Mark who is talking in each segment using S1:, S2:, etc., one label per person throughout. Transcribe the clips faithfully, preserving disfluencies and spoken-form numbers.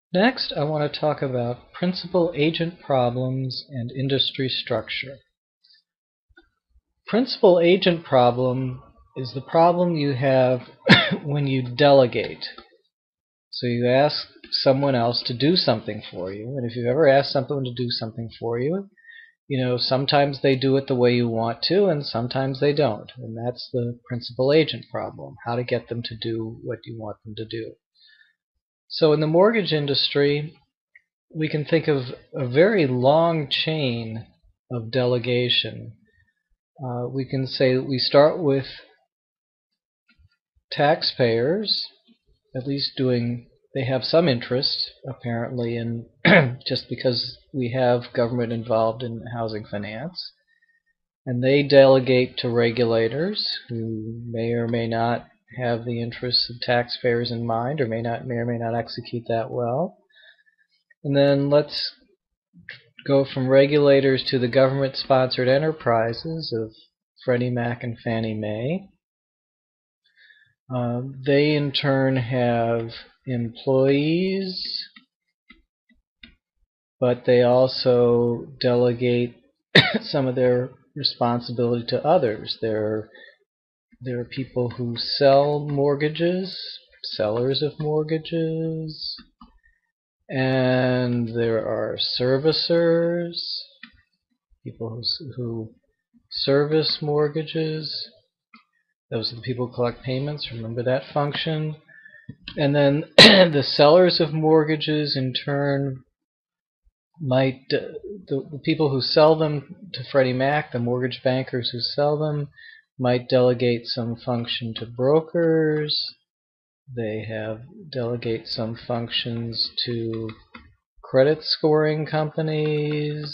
S1: Next, I want to talk about principal-agent problems and industry structure. Principal-agent problem is the problem you have when you delegate. So you ask someone else to do something for you, and if you've ever asked someone to do something for you, you know, sometimes they do it the way you want to, and sometimes they don't. And that's the principal-agent problem, how to get them to do what you want them to do. So in the mortgage industry, we can think of a very long chain of delegation. Uh, we can say that we start with taxpayers, at least doing, they have some interest apparently in just because we have government involved in housing finance, and they delegate to regulators who may or may not have the interests of taxpayers in mind, or may not may or may not execute that well. And then let's go from regulators to the government-sponsored enterprises of Freddie Mac and Fannie Mae. Uh, they in turn have employees, but they also delegate some of their responsibility to others. There, there are people who sell mortgages, sellers of mortgages, and there are servicers, people who, who service mortgages. Those are the people who collect payments. Remember that function. And then the sellers of mortgages, in turn, might uh, the, the people who sell them to Freddie Mac, the mortgage bankers who sell them, might delegate some function to brokers. They have delegate some functions to credit scoring companies,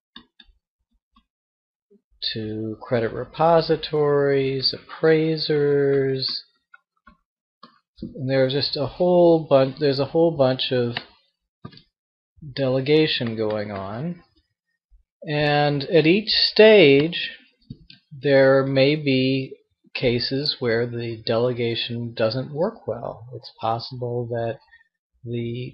S1: to credit repositories, appraisers. And there's just a whole bunch. There's a whole bunch of delegation going on, and at each stage, there may be cases where the delegation doesn't work well. It's possible that the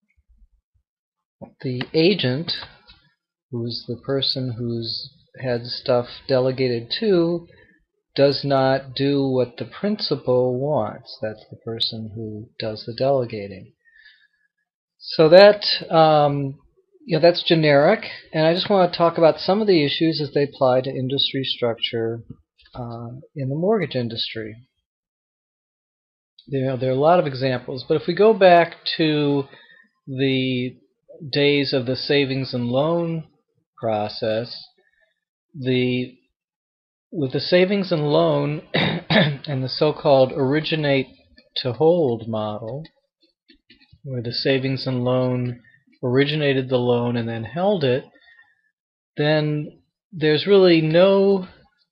S1: the agent, who's the person who's had stuff delegated to, does not do what the principal wants. That's the person who does the delegating. So that um, you know, that's generic, and I just want to talk about some of the issues as they apply to industry structure uh, in the mortgage industry. You know, there are a lot of examples, but if we go back to the days of the savings and loan process, the with the savings and loan and the so-called originate to hold model, where the savings and loan originated the loan and then held it, then there's really no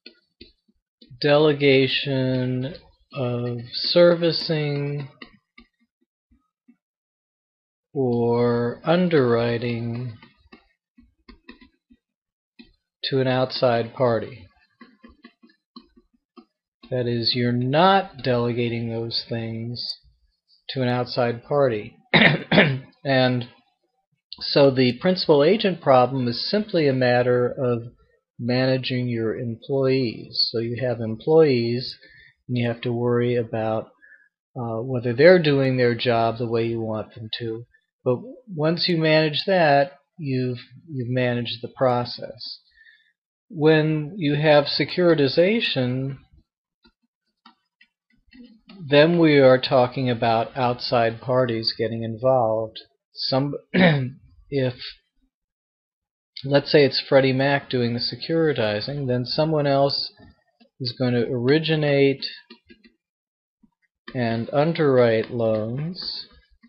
S1: delegation of servicing or underwriting to an outside party. That is, you're not delegating those things to an outside party. And so the principal agent problem is simply a matter of managing your employees. So you have employees, and you have to worry about uh, whether they're doing their job the way you want them to. But once you manage that, you've you've managed the process. When you have securitization, then we are talking about outside parties getting involved. Some, if, let's say it's Freddie Mac doing the securitizing, then someone else is going to originate and underwrite loans.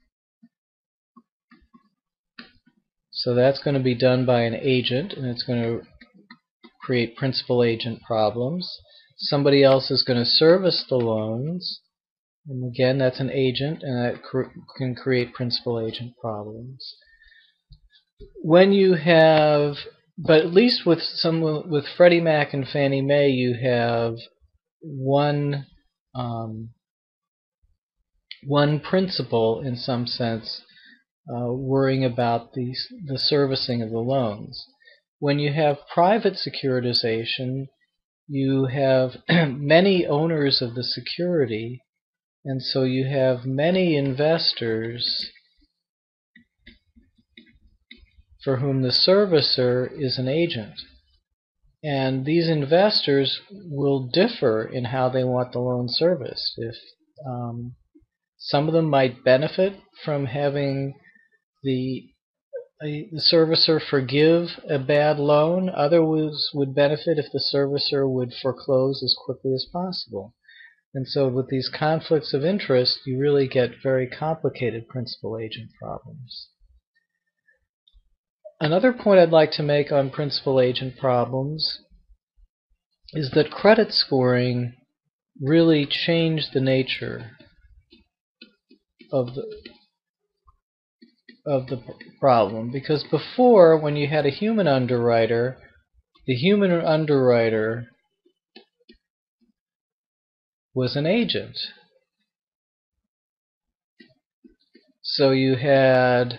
S1: So that's going to be done by an agent, and it's going to create principal-agent problems. Somebody else is going to service the loans, and again, that's an agent, and that cr can create principal-agent problems. When you have, but at least with some, with Freddie Mac and Fannie Mae, you have one um, one principal in some sense uh, worrying about the, the servicing of the loans. When you have private securitization, you have many owners of the security, and so you have many investors for whom the servicer is an agent. And these investors will differ in how they want the loan serviced. If um, some of them might benefit from having the, a, the servicer forgive a bad loan, others would benefit if the servicer would foreclose as quickly as possible. And so with these conflicts of interest, you really get very complicated principal-agent problems. Another point I'd like to make on principal-agent problems is that credit scoring really changed the nature of the, of the problem. Because before, when you had a human underwriter, the human underwriter was an agent. So you had,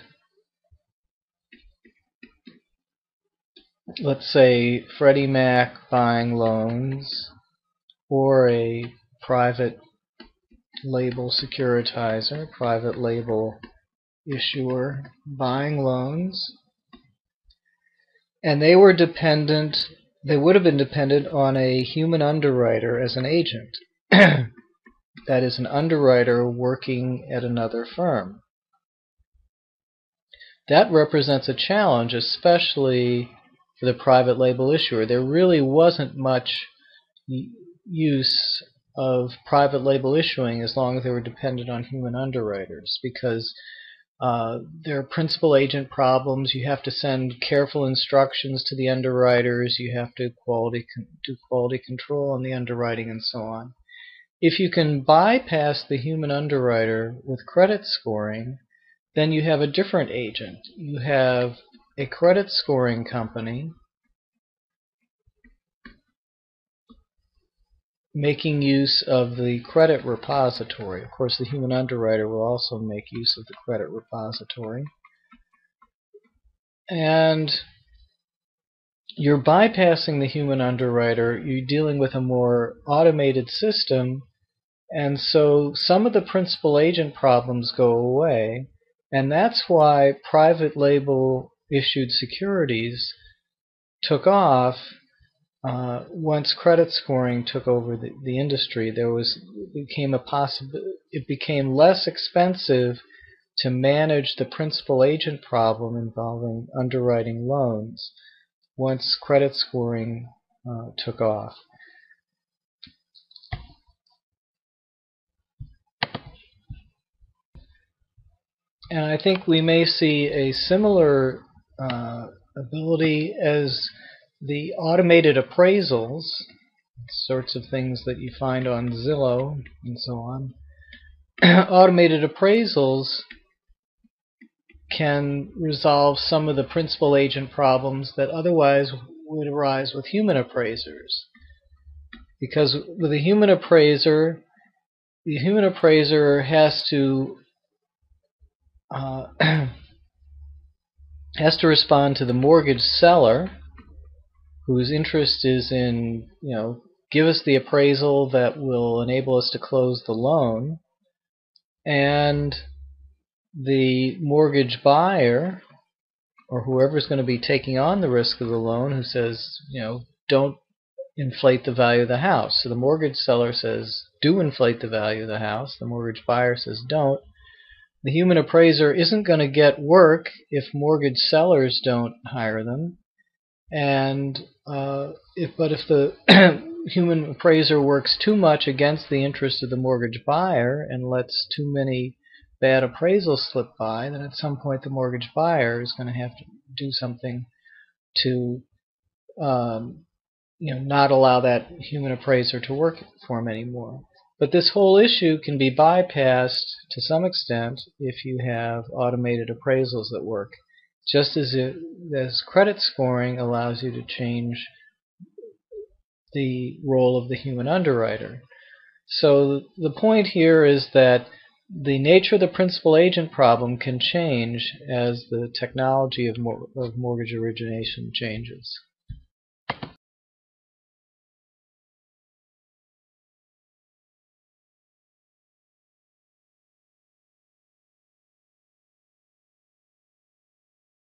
S1: let's say, Freddie Mac buying loans, or a private label securitizer, private label issuer buying loans, and they were dependent, they would have been dependent on a human underwriter as an agent. That is, an underwriter working at another firm. That represents a challenge, especially for the private label issuer. There really wasn't much use of private label issuing as long as they were dependent on human underwriters, because uh, there are principal agent problems. You have to send careful instructions to the underwriters. You have to quality do quality control on the underwriting and so on. If you can bypass the human underwriter with credit scoring, then you have a different agent. You have a credit scoring company making use of the credit repository. Of course, the human underwriter will also make use of the credit repository. And you're bypassing the human underwriter. You're dealing with a more automated system, and so some of the principal agent problems go away. And that's why private label issued securities took off uh, once credit scoring took over the, the industry. There was it became a possible it became less expensive to manage the principal agent problem involving underwriting loans once credit scoring uh, took off. And I think we may see a similar uh, ability as the automated appraisals, sorts of things that you find on Zillow and so on. Automated appraisals can resolve some of the principal agent problems that otherwise would arise with human appraisers. Because with a human appraiser, the human appraiser has to Uh, has to respond to the mortgage seller, whose interest is in, you know, give us the appraisal that will enable us to close the loan, and the mortgage buyer, or whoever's going to be taking on the risk of the loan, who says, you know, don't inflate the value of the house. So the mortgage seller says, do inflate the value of the house. The mortgage buyer says, don't. The human appraiser isn't going to get work if mortgage sellers don't hire them, and uh, if but if the human appraiser works too much against the interest of the mortgage buyer and lets too many bad appraisals slip by, then at some point the mortgage buyer is going to have to do something to um, you know not allow that human appraiser to work for him anymore. But this whole issue can be bypassed to some extent if you have automated appraisals that work, just as, it, as credit scoring allows you to change the role of the human underwriter. So the point here is that the nature of the principal agent problem can change as the technology of, mor of mortgage origination changes.